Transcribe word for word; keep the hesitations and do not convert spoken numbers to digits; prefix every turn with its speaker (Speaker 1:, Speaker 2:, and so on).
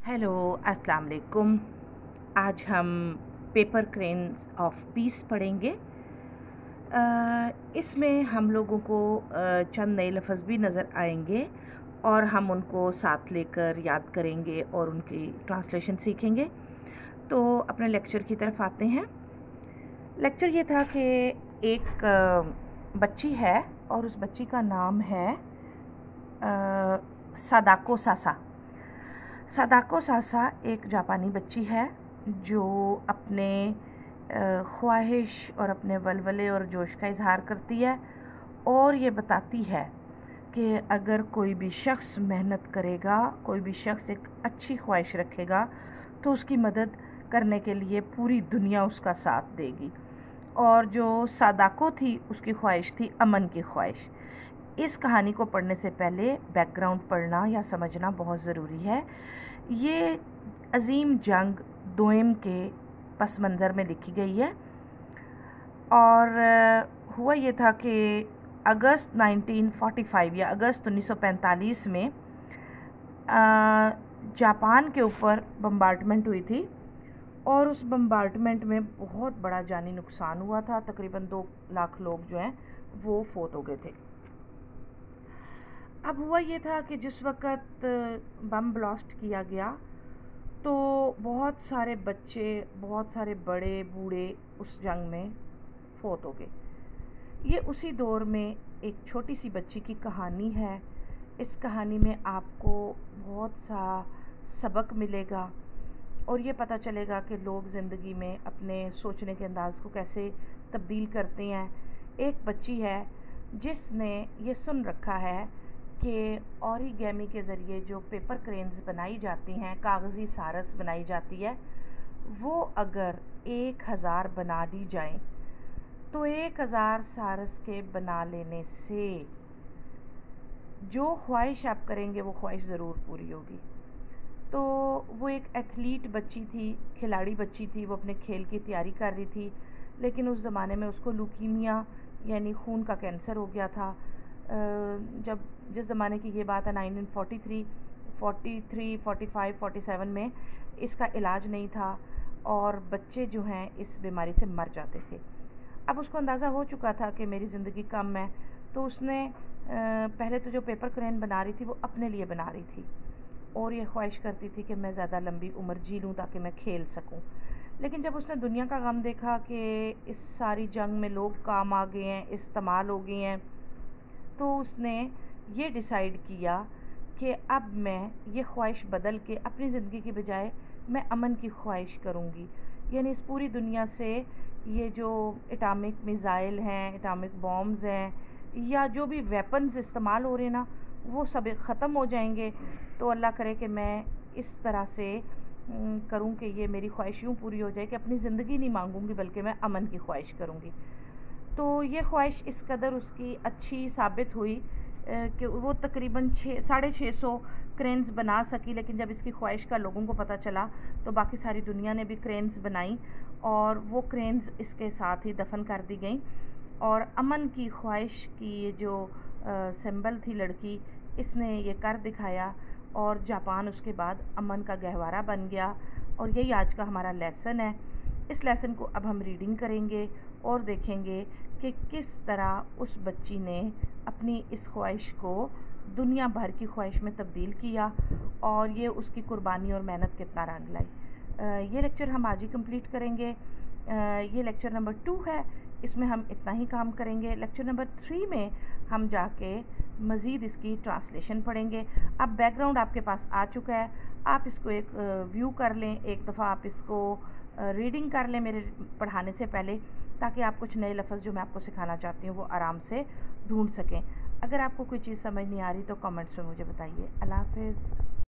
Speaker 1: Hello, अस्सलाम वालेकुम। आज हम पेपर क्रेन्स ऑफ पीस पढ़ेंगे। अ, इसमें हम लोगों को अ, चंद नए लफ्ज़ भी नज़र आएंगे और हम उनको साथ लेकर याद करेंगे और उनकी ट्रांसलेशन सीखेंगे। तो अपने लेक्चर की तरफ आते हैं। लेक्चर ये था कि एक अ, बच्ची है और उस बच्ची का नाम है अ, सादाको सासा। सादाको सासा एक जापानी बच्ची है जो अपने ख्वाहिश और अपने वलवले और जोश का इजहार करती है और ये बताती है कि अगर कोई भी शख्स मेहनत करेगा, कोई भी शख्स एक अच्छी ख्वाहिश रखेगा तो उसकी मदद करने के लिए पूरी दुनिया उसका साथ देगी। और जो सादाको थी उसकी ख्वाहिश थी अमन की ख्वाहिश। इस कहानी को पढ़ने से पहले बैकग्राउंड पढ़ना या समझना बहुत ज़रूरी है। ये अजीम जंग दोयम के पस मंज़र में लिखी गई है और हुआ ये था कि अगस्त उन्नीस सौ पैंतालीस या अगस्त उन्नीस सौ पैंतालीस में जापान के ऊपर बम्बार्डमेंट हुई थी और उस बम्बार्डमेंट में बहुत बड़ा जानी नुकसान हुआ था। तकरीबन दो लाख लोग जो हैं वो फोत हो गए थे। अब हुआ ये था कि जिस वक़्त बम ब्लास्ट किया गया तो बहुत सारे बच्चे, बहुत सारे बड़े बूढ़े उस जंग में फोत हो गए। ये उसी दौर में एक छोटी सी बच्ची की कहानी है। इस कहानी में आपको बहुत सा सबक मिलेगा और ये पता चलेगा कि लोग ज़िंदगी में अपने सोचने के अंदाज़ को कैसे तब्दील करते हैं। एक बच्ची है जिसने ये सुन रखा है कि ऑरिगेमी के ज़रिए जो पेपर क्रेन्स बनाई जाती हैं, कागज़ी सारस बनाई जाती है, वो अगर एक हज़ार बना ली जाएं तो एक हज़ार सारस के बना लेने से जो ख्वाहिश आप करेंगे वो ख्वाहिश ज़रूर पूरी होगी। तो वो एक एथलीट बच्ची थी, खिलाड़ी बच्ची थी। वो अपने खेल की तैयारी कर रही थी, लेकिन उस ज़माने में उसको ल्यूकीमिया यानी खून का कैंसर हो गया था। जब जिस ज़माने की ये बात है nineteen forty three, forty three, forty five, forty seven में इसका इलाज नहीं था और बच्चे जो हैं इस बीमारी से मर जाते थे। अब उसको अंदाज़ा हो चुका था कि मेरी ज़िंदगी कम है, तो उसने पहले तो जो पेपर क्रेन बना रही थी वो अपने लिए बना रही थी और ये ख्वाहिश करती थी कि मैं ज़्यादा लंबी उम्र जी लूँ ताकि मैं खेल सकूँ। लेकिन जब उसने दुनिया का गम देखा कि इस सारी जंग में लोग काम आ गए हैं, इस्तेमाल हो गए हैं, तो उसने ये डिसाइड किया कि अब मैं ये ख्वाहिश बदल के अपनी ज़िंदगी की बजाय मैं अमन की ख्वाहिश करूँगी। यानी इस पूरी दुनिया से ये जो एटॉमिक मिज़ाइल हैं, एटॉमिक बॉम्ब्स हैं या जो भी वेपन्स इस्तेमाल हो रहे हैं ना, वो सब ख़त्म हो जाएंगे। तो अल्लाह करे कि मैं इस तरह से करूं कि ये मेरी ख्वाहिश यूँ पूरी हो जाए कि अपनी ज़िंदगी नहीं मांगूंगी बल्कि मैं अमन की ख्वाहिश करूंगी। तो ये ख्वाहिश इस कदर उसकी अच्छी साबित हुई कि वो तकरीबन छः साढ़े छः सौ क्रेन्स बना सकी। लेकिन जब इसकी ख्वाहिश का लोगों को पता चला तो बाकी सारी दुनिया ने भी क्रेन्स बनाई और वो क्रेन्स इसके साथ ही दफन कर दी गई। और अमन की ख्वाहिश की ये जो सिंबल थी लड़की, इसने ये कर दिखाया और जापान उसके बाद अमन का गहवारा बन गया। और यही आज का हमारा लेसन है। इस लेसन को अब हम रीडिंग करेंगे और देखेंगे कि किस तरह उस बच्ची ने अपनी इस ख्वाहिश को दुनिया भर की ख्वाहिश में तब्दील किया और ये उसकी कुर्बानी और मेहनत कितना रंग लाई। ये लेक्चर हम आज ही कंप्लीट करेंगे। ये लेक्चर नंबर टू है, इसमें हम इतना ही काम करेंगे। लेक्चर नंबर थ्री में हम जाके मज़ीद इसकी ट्रांसलेशन पढ़ेंगे। अब बैकग्राउंड आपके पास आ चुका है, आप इसको एक व्यू कर लें, एक दफ़ा आप इसको रीडिंग कर लें मेरे पढ़ाने से पहले, ताकि आप कुछ नए लफ्ज़ जो मैं आपको सिखाना चाहती हूँ वो आराम से ढूंढ सकें। अगर आपको कोई चीज़ समझ नहीं आ रही तो कमेंट्स में मुझे बताइए। अल्लाह हाफ़िज़।